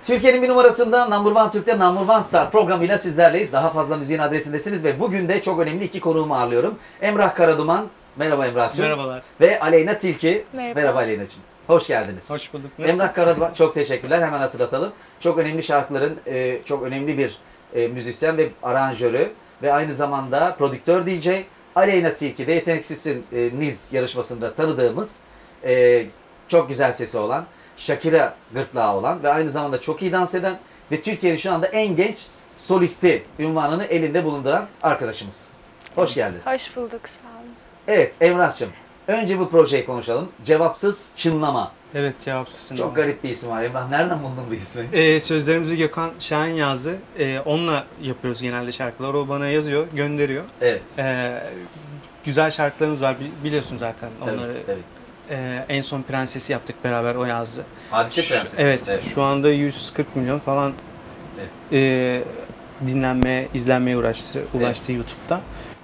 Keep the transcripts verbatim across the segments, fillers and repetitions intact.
Türkiye'nin bir numarasında Number One Türk'te Number One Star programıyla sizlerleyiz. Daha fazla müziğin adresindesiniz ve bugün de çok önemli iki konuğumu ağırlıyorum. Emrah Karaduman, merhaba Emrah'cığım. Merhabalar. Ve Aleyna Tilki, merhaba, merhaba Aleyna'cığım. Hoş geldiniz. Hoş bulduk. Nasıl? Emrah Karaduman, çok teşekkürler. Hemen hatırlatalım. Çok önemli şarkıların, e, çok önemli bir e, müzisyen ve aranjörü ve aynı zamanda prodüktör D J. Aleyna Tilki de Yeteneksizsin e, Niz yarışmasında tanıdığımız, e, çok güzel sesi olan, Shakira gırtlağı olan ve aynı zamanda çok iyi dans eden ve Türkiye'nin şu anda en genç solisti unvanını elinde bulunduran arkadaşımız. Hoş geldin. hoş bulduk, sağ olun. Evet Emrah'cığım, önce bu projeyi konuşalım. Cevapsız Çınlama. Evet, cevapsız. Çok garip bir isim var Emrah. Nereden buldun bu ismi? Ee, sözlerimizi Gökhan Şahin yazdı. Ee, onunla yapıyoruz genelde şarkılar. O bana yazıyor, gönderiyor. Evet. Ee, güzel şarkılarımız var, bi- biliyorsun zaten Tabii, onları. tabii. Ee, en son Prenses'i yaptık beraber, o yazdı. Hadise Şu- Prensesi. Evet, Evet. şu anda yüz kırk milyon falan Evet. e, dinlenmeye, izlenmeye uğraştı, ulaştı YouTube'da.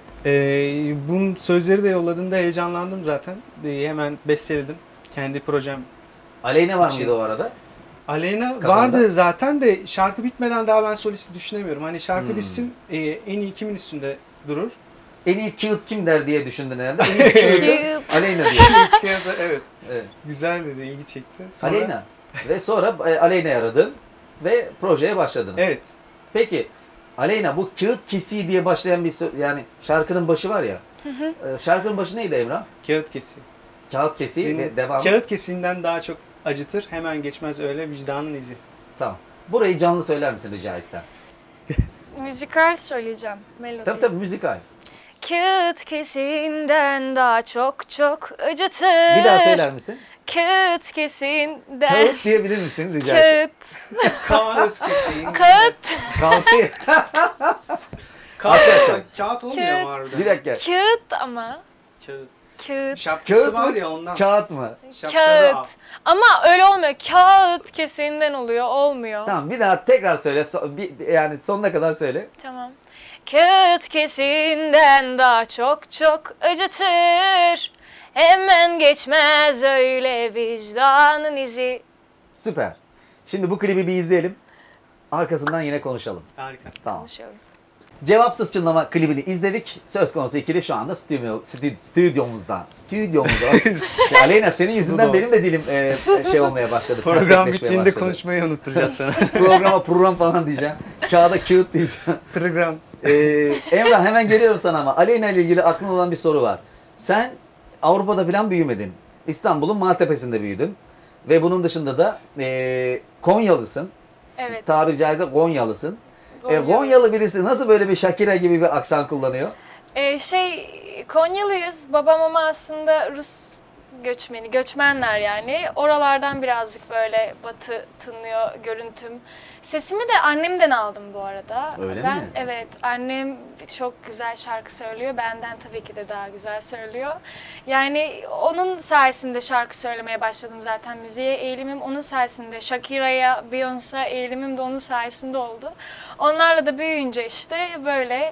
Ee, bunun sözleri de yolladığında heyecanlandım zaten. Ee, hemen besteledim. Kendi projem. Aleyna var İçin- mıydı o arada? Aleyna Kafanda? vardı zaten de şarkı bitmeden daha ben solisti düşünemiyorum. Hani şarkı Hmm. bitsin, e, en iyi kimin üstünde durur? En iyi cute kim der diye düşündün herhalde. En iyi cute'u Aleyna diyor. evet. Evet. Güzel dedi, ilgi çekti. Sonra- Aleyna. Ve sonra e, Aleyna'yı aradın ve projeye başladınız. Evet. Peki Aleyna, bu kağıt kesiği diye başlayan bir sö- yani şarkının başı var ya. e, Şarkının başı neydi Emrah? Kağıt kesiği. Kağıt kesiği ve devamı. Kağıt kesiğinden daha çok acıtır, hemen geçmez öyle vicdanın izi. Tamam. Burayı canlı söyler misin rica etsem? Müzikal söyleyeceğim, melodi. Tabii tabii, müzikal. Kağıt kesiğinden daha çok çok acıtır. Bir daha söyler misin? Kağıt kesiğinden. Kağıt diyebilir misin rica etsem? Kağıt. Kağıt kesiği. Kağıt. Kağıt değil. Kağıt, kağıt olmuyor Kağıt. mu harbiden? Bir dakika. Kağıt ama. Kağıt. Kağıt. Şapkası Kağıt var mı? ya ondan. Kağıt mı? Şapkada Kağıt. Ama öyle olmuyor. Kağıt kesiğinden oluyor. Olmuyor. Tamam, bir daha tekrar söyle. So- bir, yani sonuna kadar söyle. Tamam. Kağıt kesiğinden daha çok çok acıtır. Hemen geçmez öyle vicdanın izi. Süper. Şimdi bu klibi bir izleyelim. Arkasından yine konuşalım. Harika. Tamam. Konuşuyorum. Cevapsız Çınlama klibini izledik. Söz konusu ikili şu anda stüdyo, stü- stüdyomuzda. Stüdyomuzda. Ya Aleyna, senin yüzünden Stüdyo. benim de dilim e, şey olmaya başladı. Program pratikleşmeye bittiğinde başladı. konuşmayı unutturacağız sana. Programa program falan diyeceğim. Kağıda kağıt diyeceğim. Program. Ee, Emrah, hemen geliyorum sana ama Aleyna ile ilgili aklında olan bir soru var. Sen Avrupa'da falan büyümedin. İstanbul'un Maltepe'sinde büyüdün. Ve bunun dışında da e, Konyalısın. Evet. Tabiri caizse Konyalısın. E, Konyalı. Konyalı birisi nasıl böyle bir Shakira gibi bir aksan kullanıyor? Ee, şey, Konyalıyız. Babam ama aslında Rus göçmeni, göçmenler yani. Oralardan birazcık böyle batı tınlıyor görüntüm. Sesimi de annemden aldım bu arada. Öyle ben, mi? Evet, annem çok güzel şarkı söylüyor. Benden tabii ki de daha güzel söylüyor. Yani onun sayesinde şarkı söylemeye başladım zaten. Müziğe eğilimim onun sayesinde. Shakira'ya, Beyoncé'ya eğilimim de onun sayesinde oldu. Onlarla da büyüyünce işte böyle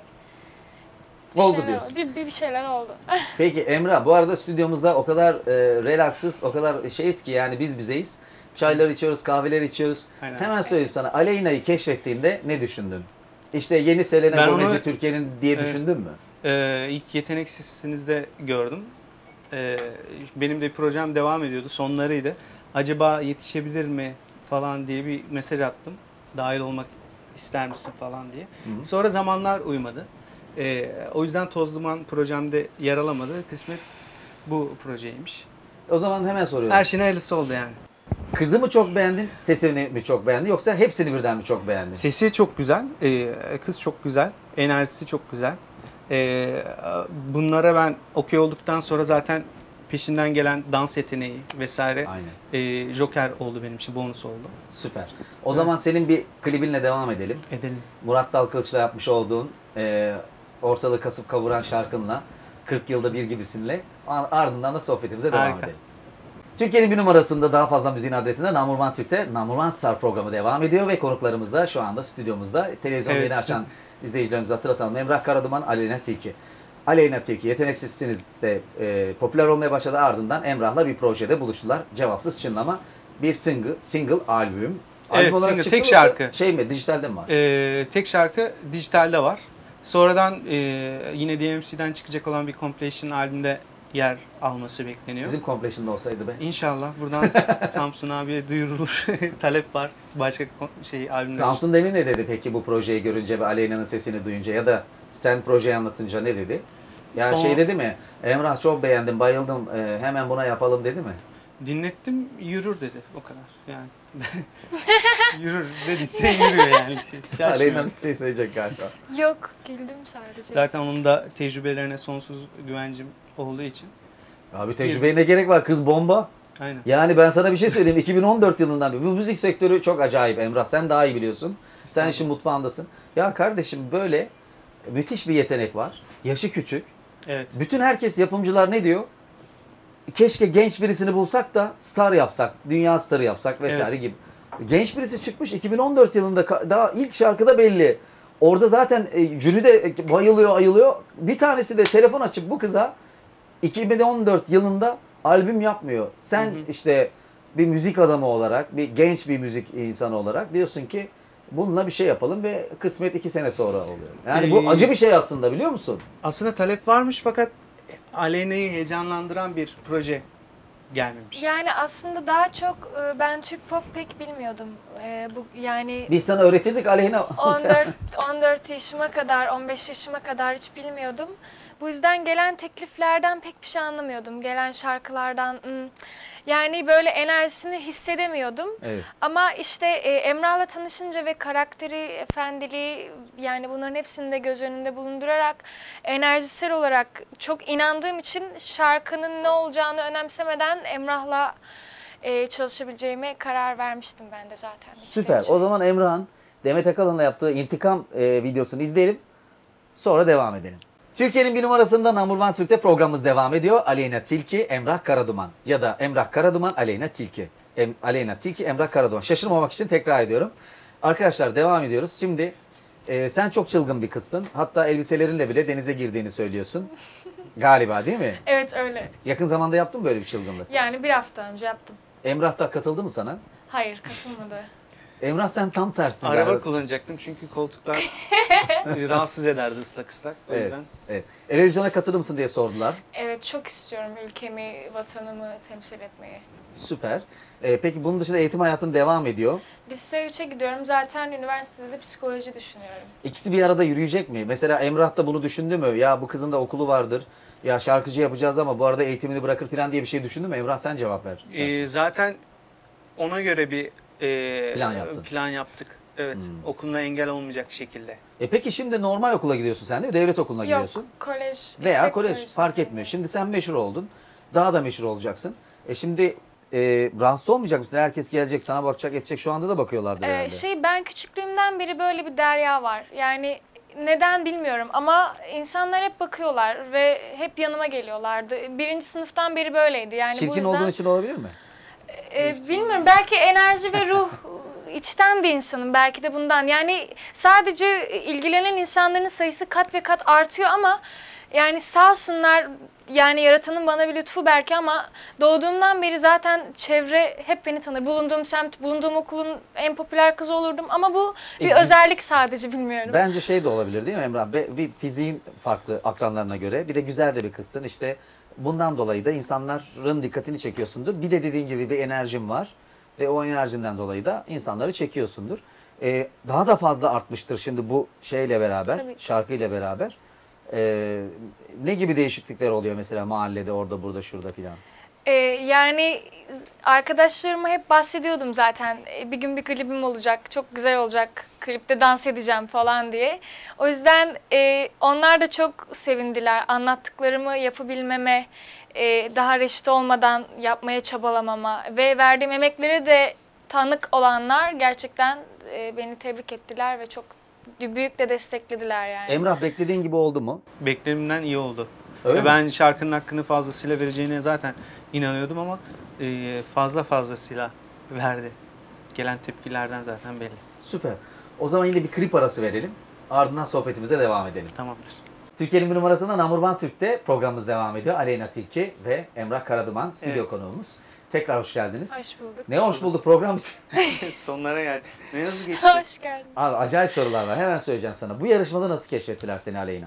bir Oldu şeyler diyorsun. oldu. Bir, bir, bir şeyler oldu. Peki Emrah, bu arada stüdyomuzda o kadar e, relaksız, o kadar şeyiz ki yani biz bizeyiz. Çaylar içiyoruz, kahveler içiyoruz. Aynen. Hemen söyleyeyim sana, Aleyna'yı keşfettiğinde ne düşündün? İşte yeni Selena Ben Gomez'i onu- Türkiye'nin diye Evet. düşündün mü? Ee, ilk Yeteneksizsiniz'de gördüm. Ee, benim de projem devam ediyordu. Sonlarıydı. Acaba yetişebilir mi falan diye bir mesaj attım. Dahil olmak ister misin falan diye. Hı. Sonra zamanlar uymadı. Ee, o yüzden Toz Duman projemde yer alamadı. Kısmet bu projeymiş. O zaman hemen soruyorum. Her şeyin hayırlısı oldu yani. Kızı mı çok beğendin, sesini mi çok beğendin, yoksa hepsini birden mi çok beğendin? Sesi çok güzel. Ee, kız çok güzel. Enerjisi çok güzel. Ee, bunlara ben okey olduktan sonra zaten peşinden gelen dans yeteneği vesaire Aynen. e, Joker oldu benim için, bonus oldu. Süper. O zaman senin bir klibinle devam edelim. Edelim. Murat Dalkılıç'la yapmış olduğun e, ortalığı kasıp kavuran şarkınla, kırk yılda bir gibisinle ardından da sohbetimize devam Harika. edelim. Türkiye'nin bir numarasında daha fazla müziğin adresinde Number One Türk'te Number One Star programı devam ediyor ve konuklarımız da şu anda stüdyomuzda. Televizyon Evet. yeni açan izleyicilerimize hatırlatalım. Emrah Karaduman, Aleyna Tilki. Aleyna Tilki Yeteneksizsiniz de e, popüler olmaya başladı, ardından Emrah'la bir projede buluştular. Cevapsız Çınlama bir single, single albüm. Evet, Albüm olarak single, çıktı tek mı şarkı. yoksa Şey mi? Dijitalde mi var? Ee, tek şarkı dijitalde var. Sonradan e, yine D M C'den çıkacak olan bir compilation albümde yer alması bekleniyor. Bizim Completion'da olsaydı be. İnşallah buradan Samsun abiye duyurulur. Talep var. Başka ko- şey albümler için. Samsun Demir ne dedi peki bu projeyi görünce ve Aleyna'nın sesini duyunca ya da sen projeyi anlatınca ne dedi? Yani O- şey dedi mi? Emrah çok beğendim, bayıldım, e, hemen buna yapalım dedi mi? Dinlettim, yürür dedi. O kadar. Yani yürür dediyse yürüyor yani. Şey, Aleyna şaşmıyor. bir şey söyleyecek galiba. Yok, güldüm sadece. Zaten onun da tecrübelerine sonsuz güvencim olduğu için. Abi tecrübeye ne gerek var? Kız bomba. Aynen. Yani ben sana bir şey söyleyeyim. iki bin on dört yılından beri. Bu müzik sektörü çok acayip Emrah. Sen daha iyi biliyorsun. Sen işin mutfağındasın. Ya kardeşim böyle müthiş bir yetenek var. Yaşı küçük. Evet. Bütün herkes yapımcılar ne diyor? Keşke genç birisini bulsak da star yapsak, dünya starı yapsak vesaire Evet. gibi. Genç birisi çıkmış iki bin on dört yılında ka- daha ilk şarkıda belli. Orada zaten e, jüri de e, bayılıyor, ayılıyor. Bir tanesi de telefon açıp bu kıza iki bin on dört yılında albüm yapmıyor. Sen Hı hı. işte bir müzik adamı olarak, bir genç bir müzik insanı olarak diyorsun ki bununla bir şey yapalım ve kısmet iki sene sonra oluyor. Yani bu Ee, acı bir şey aslında biliyor musun? Aslında talep varmış fakat Aleyna'yı heyecanlandıran bir proje gelmemiş. Yani aslında daha çok e, ben Türk pop pek bilmiyordum. E, bu yani Biz sana öğretirdik Aleyna. on dört on dört yaşıma kadar, on beş yaşıma kadar hiç bilmiyordum. Bu yüzden gelen tekliflerden pek bir şey anlamıyordum. Gelen şarkılardan hmm, yani böyle enerjisini hissedemiyordum. Evet. Ama işte e, Emrah'la tanışınca ve karakteri, efendiliği yani bunların hepsini de göz önünde bulundurarak enerjisel olarak çok inandığım için şarkının ne olacağını önemsemeden Emrah'la e, çalışabileceğime karar vermiştim ben de zaten. Süper. İçten O içe. zaman Emrah'ın Demet Akalın'la yaptığı intikam e, videosunu izleyelim. Sonra devam edelim. Türkiye'nin bir numarasında Number One Türk'te programımız devam ediyor. Aleyna Tilki, Emrah Karaduman. Ya da Emrah Karaduman, Aleyna Tilki. Em, Aleyna Tilki, Emrah Karaduman. Şaşırmamak için tekrar ediyorum. Arkadaşlar devam ediyoruz. Şimdi e, sen çok çılgın bir kızsın. Hatta elbiselerinle bile denize girdiğini söylüyorsun. Galiba değil mi? Evet öyle. Yakın zamanda yaptın mı böyle bir çılgınlık? Yani bir hafta önce yaptım. Emrah da katıldı mı sana? Hayır katılmadı. Emrah sen tam tersin Araba galiba. kullanacaktım çünkü koltuklar rahatsız ederdi ıslak ıslak. O Evet, yüzden evet. Televizyona katılır mısın diye sordular. Evet çok istiyorum ülkemi, vatanımı temsil etmeyi. Süper. Ee, peki bunun dışında eğitim hayatın devam ediyor. Lise üçe gidiyorum. Zaten üniversitede psikoloji düşünüyorum. İkisi bir arada yürüyecek mi? Mesela Emrah da bunu düşündü mü? Ya bu kızın da okulu vardır. Ya şarkıcı yapacağız ama bu arada eğitimini bırakır falan diye bir şey düşündü mü? Emrah sen cevap ver istersen. Ee, zaten ona göre bir e, Plan yaptın. plan yaptık. Evet. Hmm. Okuluna engel olmayacak şekilde. E peki şimdi normal okula gidiyorsun sen değil mi? Devlet okuluna Yok, gidiyorsun. kolej. Veya istek kolej koleji. fark etmiyor. Şimdi sen meşhur oldun. Daha da meşhur olacaksın. E şimdi e, rahatsız olmayacak mısın? Herkes gelecek sana bakacak edecek. Şu anda da bakıyorlardır Ee, herhalde. şey ben küçüklüğümden beri böyle bir derya var. Yani neden bilmiyorum ama insanlar hep bakıyorlar ve hep yanıma geliyorlardı. Birinci sınıftan beri böyleydi. Yani bu Çirkin yüzden, olduğun için olabilir mi? e, bilmiyorum belki enerji ve ruh içten bir insanım belki de bundan. Yani sadece ilgilenen insanların sayısı kat ve kat artıyor ama yani sağ olsunlar yani yaratanın bana bir lütfu belki ama doğduğumdan beri zaten çevre hep beni tanır. Bulunduğum semt, bulunduğum okulun en popüler kızı olurdum ama bu bir E, özellik sadece bilmiyorum. Bence şey de olabilir değil mi Emrah? Be- Bir fiziğin farklı akranlarına göre. Bir de güzel de bir kızsın. İşte bundan dolayı da insanların dikkatini çekiyorsundur. Bir de dediğin gibi bir enerjin var. Ve o enerjinden dolayı da insanları çekiyorsundur. Ee, daha da fazla artmıştır şimdi bu şeyle beraber, Tabii ki. şarkıyla beraber. Ee, ne gibi değişiklikler oluyor mesela mahallede, orada, burada, şurada filan? Ee, yani arkadaşlarıma hep bahsediyordum zaten. Ee, Bir gün bir klibim olacak, çok güzel olacak, klipte dans edeceğim falan diye. O yüzden e, onlar da çok sevindiler. Anlattıklarımı yapabilmeme, e, daha reşit olmadan yapmaya çabalamama ve verdiğim emeklere de tanık olanlar gerçekten e, beni tebrik ettiler ve çok büyük de desteklediler yani. Emrah beklediğin gibi oldu mu? Beklenimden iyi oldu. Öyle Ve mi? ben şarkının hakkını fazlasıyla vereceğine zaten inanıyordum ama e, fazla fazlasıyla verdi. Gelen tepkilerden zaten belli. Süper. O zaman yine bir klip arası verelim. Ardından sohbetimize devam edelim. Tamamdır. Türkiye'nin bir numarasında Number One Türk'te programımız devam ediyor. Aleyna Tilki ve Emrah Karaduman stüdyo Evet. konuğumuz. Tekrar hoş geldiniz. Hoş bulduk. Ne hoş bulduk program için. Sonlara geldik. Ne nasıl geçti? Hoş geldin. Abi acayip sorular var. Hemen söyleyeceğim sana. Bu yarışmada nasıl keşfettiler seni Aleyna?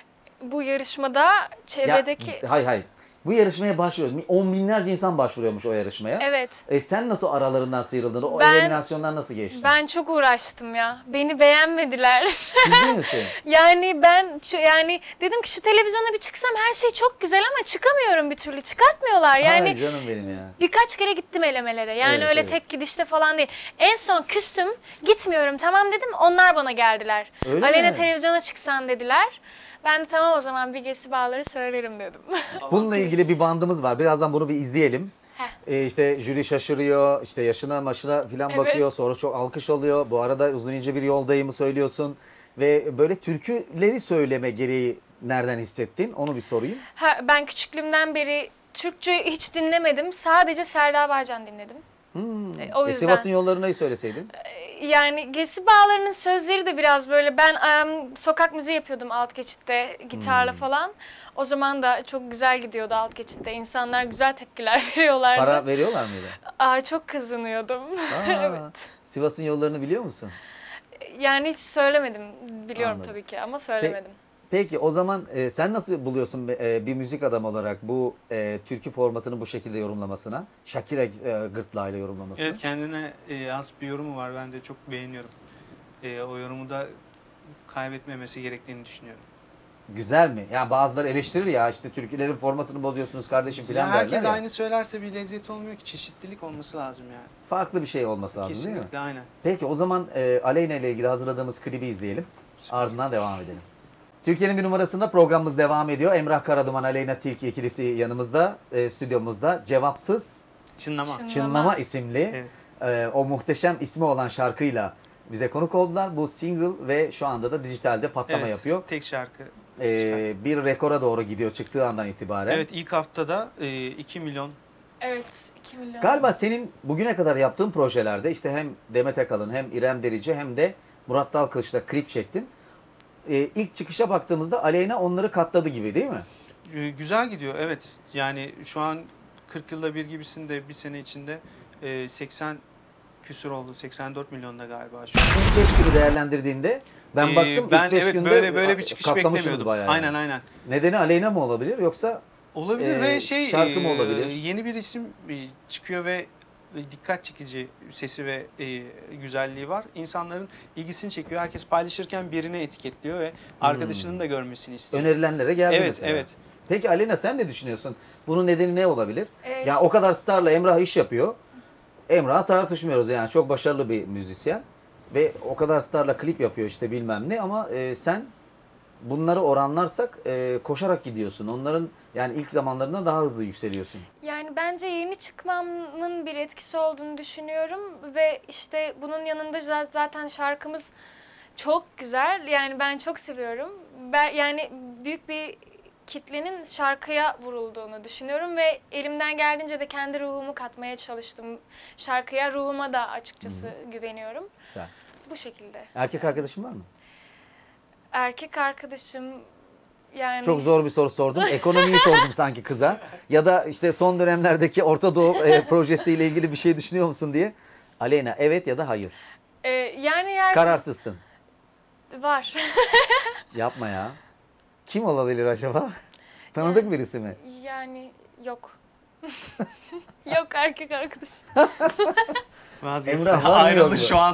Bu yarışmada çevredeki... Ya, hay hay. Bu yarışmaya başvuruyor. On binlerce insan başvuruyormuş o yarışmaya. Evet. E, sen nasıl aralarından sıyrıldın? O Ben- eliminasyondan nasıl geçtin? Ben çok uğraştım ya. Beni beğenmediler. Ciddi misin? Yani ben şu- yani dedim ki şu televizyona bir çıksam her şey çok güzel ama çıkamıyorum bir türlü. Çıkartmıyor. Yani Ay canım benim ya. birkaç kere gittim elemelere. Yani Evet, öyle evet. tek gidişte falan değil. En son küstüm. Gitmiyorum tamam dedim. Onlar bana geldiler. Öyle Aleyna mi? televizyona çıksan dediler. Ben de tamam o zaman bir Gesi Bağları söylerim dedim. Bununla ilgili bir bandımız var. Birazdan bunu bir izleyelim. Heh. E, işte jüri şaşırıyor, işte yaşına maşına filan Evet. bakıyor. Sonra çok alkış alıyor. Bu arada uzun ince bir yoldayımı söylüyorsun. Ve böyle türküleri söyleme gereği nereden hissettin? Onu bir sorayım. Ha, ben küçüklüğümden beri Türkçe hiç dinlemedim. Sadece Selda Bağcan dinledim. Hmm. E, o E, yüzden. Sivas'ın yollarını söyleseydin. Yani Gesi Bağları'nın sözleri de biraz böyle ben em, sokak müziği yapıyordum alt geçitte gitarla Hmm. falan. O zaman da çok güzel gidiyordu alt geçitte. İnsanlar güzel tepkiler veriyorlardı. Para veriyorlar mıydı? Aa, çok kızınıyordum. Aa, Evet. Sivas'ın yollarını biliyor musun? Yani hiç söylemedim. Biliyorum Anladım. tabii ki ama söylemedim. Peki o zaman e, sen nasıl buluyorsun e, bir müzik adamı olarak bu e, türkü formatını bu şekilde yorumlamasına? Shakira e, gırtlağıyla yorumlamasına. Evet, kendine e, has bir yorumu var. Ben de çok beğeniyorum. E, o yorumu da kaybetmemesi gerektiğini düşünüyorum. Güzel mi? Yani bazıları eleştirir ya işte türkülerin formatını bozuyorsunuz kardeşim Ya falan herkes derler ya. aynı söylerse bir lezzet olmuyor ki. Çeşitlilik olması lazım yani. Farklı bir şey olması lazım değil mi? Kesinlikle aynen. Peki o zaman e, Aleyna ile ilgili hazırladığımız klibi izleyelim. Ardından devam edelim. Türkiye'nin bir numarasında programımız devam ediyor. Emrah Karaduman, Aleyna Tilki ikilisi yanımızda, e, stüdyomuzda. Cevapsız Çınlama. Çın- Çınlama isimli Evet. e, o muhteşem ismi olan şarkıyla bize konuk oldular. Bu single ve şu anda da dijitalde patlama Evet, yapıyor. tek şarkı. E, çıkarttık. bir rekora doğru gidiyor çıktığı andan itibaren. Evet, ilk haftada e, iki milyon. Evet. iki milyon. Galiba senin bugüne kadar yaptığın projelerde işte hem Demet Akalın hem İrem Derici hem de Murat Dalkılıç'la klip çektin. E, ilk çıkışa baktığımızda Aleyna onları katladı gibi değil mi? E, güzel gidiyor, evet. Yani şu an kırk yılda bir gibisinde bir sene içinde e, seksen küsür oldu. seksen dört milyonda galiba şu an. İlk beş günü değerlendirdiğinde ben Ee, baktım ben ilk beş evet günde böyle böyle bir çıkış katlamışsınız beklemiyordum. bayağı. yani. Aynen aynen. Nedeni Aleyna mı olabilir yoksa Olabilir Ee, ve şey şarkı mı e, olabilir? yeni bir isim e, çıkıyor ve e, dikkat çekici sesi ve e, güzelliği var. İnsanların ilgisini çekiyor. Herkes paylaşırken birine etiketliyor ve arkadaşının da görmesini istiyor. önerilenlere geldi Evet, mesela? evet. Peki Aleyna sen ne düşünüyorsun? Bunun nedeni ne olabilir? Ee, Ya o kadar starla Emrah iş yapıyor. Emrah tartışmıyoruz yani çok başarılı bir müzisyen. Ve o kadar starla klip yapıyor işte bilmem ne ama e, sen bunları oranlarsak e, koşarak gidiyorsun. Onların yani ilk zamanlarında daha hızlı yükseliyorsun. Yani bence yeni çıkmamın bir etkisi olduğunu düşünüyorum ve işte bunun yanında za- zaten şarkımız çok güzel. Yani ben çok seviyorum. Ben, yani büyük bir kitlenin şarkıya vurulduğunu düşünüyorum ve elimden geldiğince de kendi ruhumu katmaya çalıştım. Şarkıya, ruhuma da açıkçası güveniyorum. Güzel. Bu şekilde. Erkek arkadaşın var mı? Erkek arkadaşım yani... Çok zor bir soru sordum. Ekonomiyi sordum sanki kıza. Ya da işte son dönemlerdeki Orta Doğu e, projesiyle ilgili bir şey düşünüyor musun diye. Aleyna evet ya da hayır. Ee, yani eğer... Kararsızsın. Var. Yapma ya. Kim olabilir acaba? Tanıdık Yani- birisi mi? Yani yok. Yok erkek arkadaşım. Vazgeçti. Emrah var mı yok Ayrıldı mu? şu an.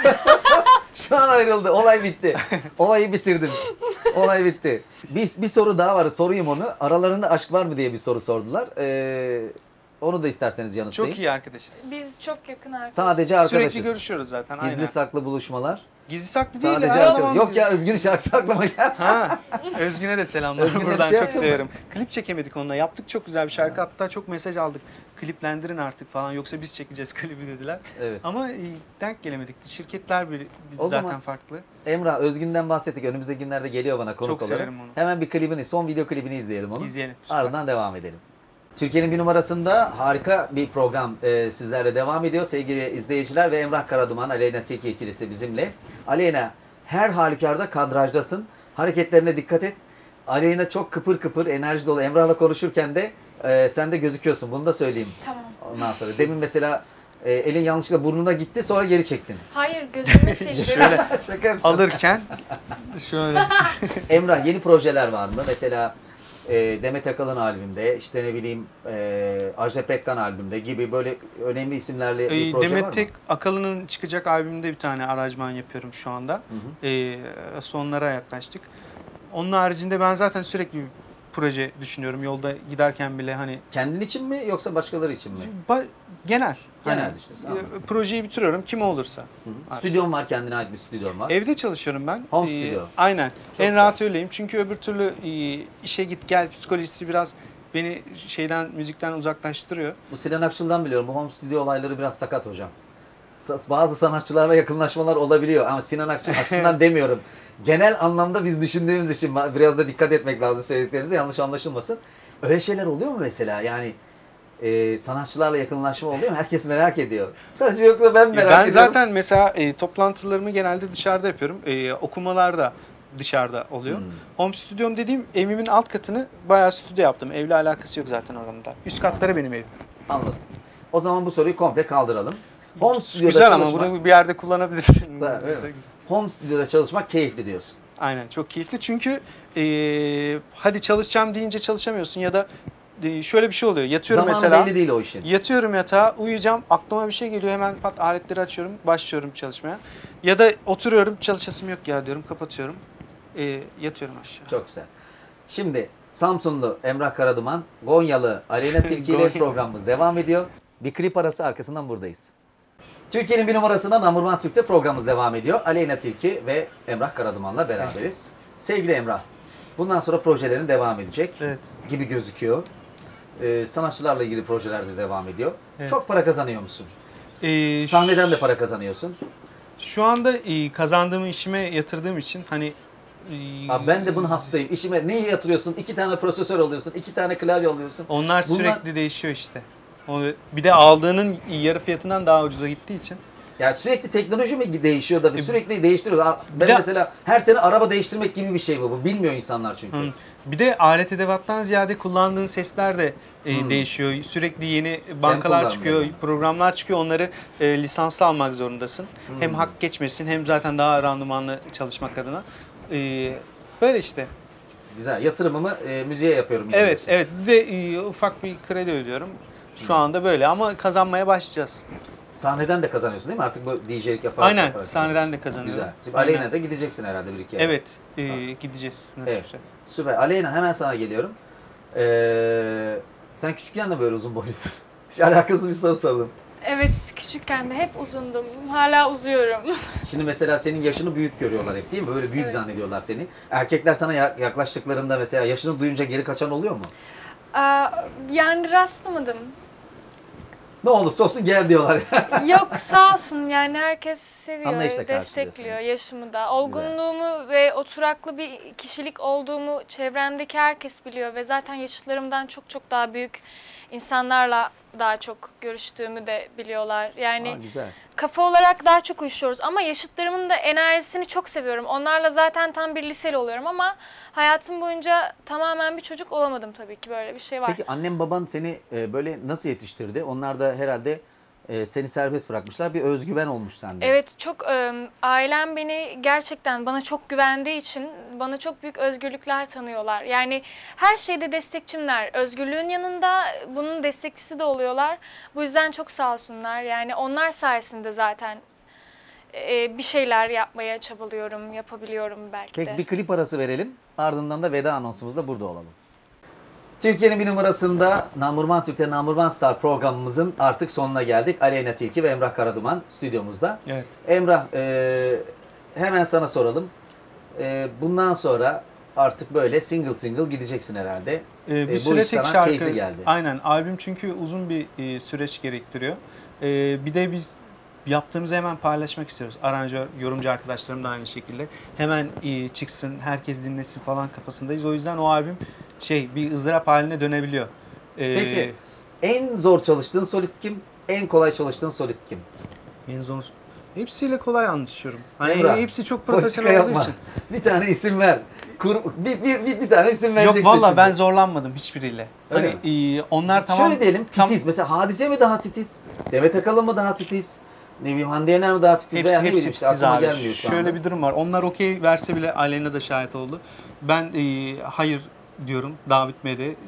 Şu an ayrıldı. Olay bitti. Olayı bitirdim. Olay bitti. Bir, bir soru daha var. Sorayım onu. Aralarında aşk var mı diye bir soru sordular. Ee, onu da isterseniz yanıtlayın. Çok iyi arkadaşız. Biz çok yakın arkadaşız. Sadece arkadaşız. Sürekli görüşüyoruz zaten. Gizli aynen. saklı buluşmalar. Gizli saklı değil. Sadece her arkadaş. zaman- Yok ya Özgün şarkı saklama gel. Ha, Özgün'e de selamlar. Özgün'e bir Buradan şey çok yaptın mı? severim. Klip çekemedik onunla. Yaptık çok güzel bir şarkı. Hatta çok mesaj aldık. Kliplendirin artık falan. Yoksa biz çekeceğiz klibi dediler. Evet. Ama e, denk gelemedik. Şirketler bir O zaten zaman- farklı. Emrah Özgün'den bahsettik. Önümüzdeki günlerde geliyor bana konuk Çok olarak. severim onu. Hemen bir klibini, son video klibini izleyelim onu. İzleyelim. Süper. Ardından devam edelim. Türkiye'nin bir numarasında harika bir program e, sizlerle devam ediyor. Sevgili izleyiciler ve Emrah Karaduman, Aleyna Tilki ikilisi bizimle. Aleyna her halükarda kadrajdasın. Hareketlerine dikkat et. Aleyna çok kıpır kıpır, enerji dolu. Emrah'la konuşurken de e, sen de gözüküyorsun. Bunu da söyleyeyim. Tamam. ondan sonra. Demin mesela e, elin yanlışlıkla burnuna gitti sonra geri çektin. Hayır, gözümü sildim. Şöyle Şaka yapıyorum. alırken şöyle. Emrah, yeni projeler var mı? Mesela e, Demet Akalın albümde, işte ne bileyim e, Ajda Pekkan albümde gibi böyle önemli isimlerle bir Ee, proje var Demet mı? Tek Akalın'ın çıkacak albümünde bir tane aranjman yapıyorum şu anda. Hı hı. Ee, sonlara yaklaştık. Onun haricinde ben zaten sürekli bir proje düşünüyorum. Yolda giderken bile hani Kendin için mi yoksa başkaları için mi? ba- genel. Genel hani, düşünüyorsun, e, anladım. projeyi bitiriyorum kim olursa. Hı hı. Artık. Stüdyon var, kendine ait bir stüdyon var. Evde çalışıyorum ben. Home Ee, studio. Aynen. Çok en güzel. rahat öyleyim. Çünkü öbür türlü e, işe git gel psikolojisi biraz beni şeyden müzikten uzaklaştırıyor. Bu Sinan Akçıl'dan biliyorum. Bu home studio olayları biraz sakat hocam. Sa- Bazı sanatçılarla yakınlaşmalar olabiliyor ama Sinan Akçıl açısından demiyorum. Genel anlamda biz düşündüğümüz için biraz da dikkat etmek lazım söylediklerimize, yanlış anlaşılmasın. Öyle şeyler oluyor mu mesela? Yani e, sanatçılarla yakınlaşma oluyor mu? Herkes merak ediyor. Sadece yoksa ben merak ben ediyorum. zaten mesela e, toplantılarımı genelde dışarıda yapıyorum. E, okumalar da dışarıda oluyor. Hmm. Home stüdyom dediğim evimin alt katını bayağı stüdyo yaptım. Evle alakası yok zaten oranında. Üst katları benim evim. Anladım. O zaman bu soruyu komple kaldıralım. Home stüdyoda Güzel ama çalışmak, bunu bir yerde kullanabilirsin. Da, öyle mi? Home stüdyoda çalışmak keyifli diyorsun. Aynen çok keyifli çünkü e, hadi çalışacağım deyince çalışamıyorsun ya da e, şöyle bir şey oluyor. Yatıyorum Zamanı mesela. belli değil o işin. Yatıyorum yatağa, uyuyacağım, aklıma bir şey geliyor, hemen pat aletleri açıyorum, başlıyorum çalışmaya. Ya da oturuyorum, çalışasım yok ya diyorum, kapatıyorum, e, yatıyorum aşağı. Çok güzel. Şimdi Samsunlu Emrah Karaduman, Gonyalı Aleyna Tilki ile Gonya. programımız devam ediyor. Bir klip arası arkasından buradayız. Türkiye'nin bir numarasında Number One Türk'te programımız devam ediyor. Aleyna Tilki ve Emrah Karaduman'la beraberiz. Sevgili Emrah, bundan sonra projelerin devam edecek Evet. gibi gözüküyor. Ee, sanatçılarla ilgili projeler de devam ediyor. Evet. Çok para kazanıyor musun? E, Sahneden de şu- para kazanıyorsun. Şu anda e, kazandığımı işime yatırdığım için hani... e, Abi ben de bunun hastayım. İşime neyi yatırıyorsun? İki tane prosesör alıyorsun, iki tane klavye alıyorsun. Onlar Bunlar- sürekli değişiyor işte. O, bir de aldığının yarı fiyatından daha ucuza gittiği için. Yani sürekli teknoloji mi değişiyor da E, sürekli değiştiriyor. Ben de- mesela her sene araba değiştirmek gibi bir şey mi bu? Bilmiyor insanlar çünkü. Hı. Bir de alet edevattan ziyade kullandığın sesler de e, Hmm. değişiyor. Sürekli yeni Sample'lar bankalar mı çıkıyor, yani? programlar çıkıyor. Onları e, lisanslı almak zorundasın. Hmm. Hem hak geçmesin hem zaten daha randımanlı çalışmak adına. E, böyle işte. Güzel. Yatırımımı e, müziğe yapıyorum. yine Evet, diyorsun. evet. Bir de e, ufak bir kredi ödüyorum. Şu anda böyle ama kazanmaya başlayacağız. Sahneden de kazanıyorsun değil mi? Artık bu D J'lik yaparak. Aynen, yaparak sahneden kazanıyorsun. de kazanıyorum. Güzel. Şimdi Aynen. Aleyna'da gideceksin herhalde bir iki ay. Evet, e, gideceğiz nasipse. Evet. Süper. Aleyna, hemen sana geliyorum. Ee, sen küçükken de böyle uzun boyluydun. Hiç alakasız bir soru sordum. Evet, küçükken de hep uzundum. Hala uzuyorum. Şimdi mesela senin yaşını büyük görüyorlar hep değil mi? Böyle büyük Evet. zannediyorlar seni. Erkekler sana ya- yaklaştıklarında mesela yaşını duyunca geri kaçan oluyor mu? Aa, yani rastlamadım. Ne olursa olsun gel diyorlar. Yok, sağ olsun, yani herkes seviyor, Anlayışla karşılıyor destekliyor seni. yaşımı da. Olgunluğumu ve oturaklı bir kişilik olduğumu çevremdeki herkes biliyor ve zaten yaşıtlarımdan çok çok daha büyük insanlarla daha çok görüştüğümü de biliyorlar. Yani Aa, güzel. kafa olarak daha çok uyuşuyoruz ama yaşıtlarımın da enerjisini çok seviyorum. Onlarla zaten tam bir liseli oluyorum ama hayatım boyunca tamamen bir çocuk olamadım tabii ki, böyle bir şey var. Peki annem baban seni e, böyle nasıl yetiştirdi? Onlar da herhalde e, seni serbest bırakmışlar. Bir özgüven olmuş sende. Evet, çok e, ailem beni gerçekten bana çok güvendiği için bana çok büyük özgürlükler tanıyorlar. Yani her şeyde destekçimler. Özgürlüğün yanında bunun destekçisi de oluyorlar. Bu yüzden çok sağ olsunlar. Yani onlar sayesinde zaten e, bir şeyler yapmaya çabalıyorum, yapabiliyorum belki Peki de. bir klip arası verelim. Ardından da veda anonsumuzda burada olalım. Türkiye'nin bir numarasında Number One Türk'te Number One Star programımızın artık sonuna geldik. Aleyna Tilki ve Emrah Karaduman stüdyomuzda. Evet. Emrah, e, hemen sana soralım. E, bundan sonra artık böyle single single gideceksin herhalde. Ee, E, bir bu süre iş tek sana şarkı. keyifli geldi. Aynen. Albüm çünkü uzun bir e, süreç gerektiriyor. E, bir de biz yaptığımızı hemen paylaşmak istiyoruz. Aranjör, yorumcu arkadaşlarım da aynı şekilde. Hemen e, çıksın, herkes dinlesin falan kafasındayız. O yüzden o albüm şey bir ızdırap haline dönebiliyor. E, Peki en zor çalıştığın solist kim? En kolay çalıştığın solist kim? En zor, Hepsiyle kolay anlaşıyorum. Hani Emrah, hepsi çok politika profesyonel olduğu yapma. için. Bir tane isim ver. Kur, bir, bir, bir, bir tane isim Yok vereceksin valla şimdi. ben zorlanmadım hiçbiriyle. Öyle Hani e, onlar tamam. Şöyle diyelim tam- titiz. Mesela Hadise mi daha titiz? Demet Akalın mı daha titiz? Ne bileyim Hande Yener mi daha titiz? Hepsi, Veya ne hepsi bileyim işte titiz aklıma abi. gelmiyor şu Şöyle anda. bir durum var. Onlar okey verse bile Aleyna da şahit oldu. Ben e, hayır diyorum daha bitmedi. E,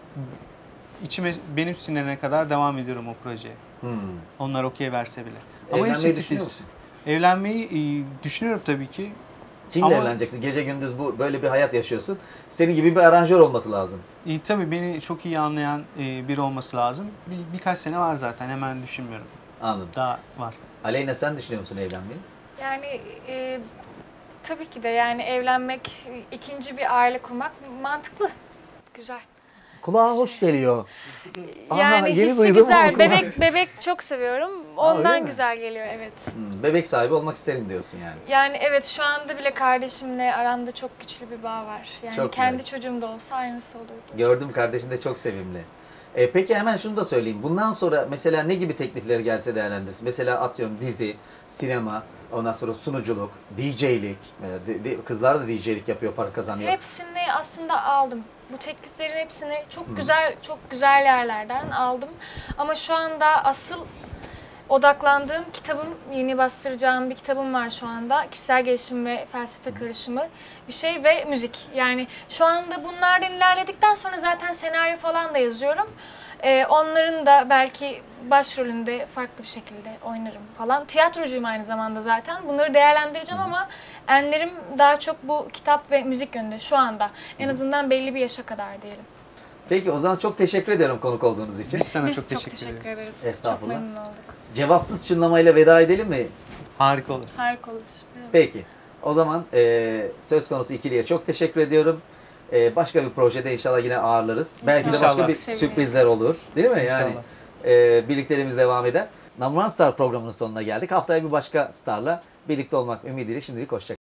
içime benim sinirine kadar devam ediyorum o projeye. Hmm. Onlar okey verse bile. Ama Evlenmeyi hepsi düşünüyor titiz. musun? Evlenmeyi e, düşünüyorum tabii ki. Kimle Ama- evleneceksin? Gece gündüz bu böyle bir hayat yaşıyorsun. Senin gibi bir aranjör olması lazım. E, tabii beni çok iyi anlayan e, biri olması lazım. Bir, birkaç sene var zaten hemen düşünmüyorum. Anladım. Daha var. Aleyna sen düşünüyor musun evlenmeyi? Yani e, tabii ki de yani evlenmek, ikinci bir aile kurmak mantıklı. Güzel. Kulağa hoş geliyor. Aha, Yani yeni hissi duydum güzel. ama kulağa- Bebek bebek çok seviyorum. öyle Ondan mi? güzel geliyor evet. Hmm, bebek sahibi olmak isterim diyorsun yani. Yani evet şu anda bile kardeşimle aramda çok güçlü bir bağ var. Yani Çok kendi güzel. çocuğum da olsa aynısı olurdu. Gördüm kardeşin de çok sevimli. E, peki hemen şunu da söyleyeyim. Bundan sonra mesela ne gibi teklifler gelse değerlendirirsin? Mesela atıyorum dizi, sinema, ondan sonra sunuculuk, D J'lik. E, de- de- Kızlar da D J'lik yapıyor, para kazanıyor. Hepsini aslında aldım. Bu tekliflerin hepsini çok güzel çok güzel yerlerden aldım. Ama şu anda asıl odaklandığım kitabım, yeni bastıracağım bir kitabım var şu anda. Kişisel gelişim ve felsefe karışımı bir şey ve müzik. Yani şu anda bunlardan ilerledikten sonra zaten senaryo falan da yazıyorum. Ee, onların da belki başrolünde farklı bir şekilde oynarım falan. Tiyatrocuyum aynı zamanda zaten. Bunları değerlendireceğim ama enlerim daha çok bu kitap ve müzik yönünde şu anda. En azından belli bir yaşa kadar diyelim. Peki o zaman çok teşekkür ediyorum konuk olduğunuz için. Biz sana Biz çok teşekkür, ederiz. ederiz. Çok Estağfurullah. memnun olduk. Cevapsız çınlamayla veda edelim mi? Harika olur. Harika olur. Peki. O zaman e, söz konusu ikiliye çok teşekkür ediyorum. E, başka bir projede inşallah yine ağırlarız. Belki de başka İnşallah. bir Seviniriz. sürprizler olur. Değil mi? Yani İnşallah. e, birliklerimiz devam eder. Number One Star programının sonuna geldik. Haftaya bir başka starla birlikte olmak ümidiyle şimdilik hoşça kalın.